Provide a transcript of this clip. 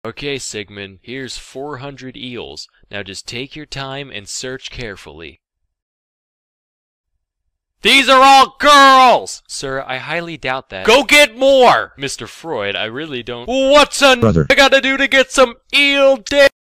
Okay, Sigmund, here's 400 eels. Now just take your time and search carefully. These are all girls! Sir, I highly doubt that. Go get more! Mr. Freud, I really don't... What's I gotta do to get some eel dick?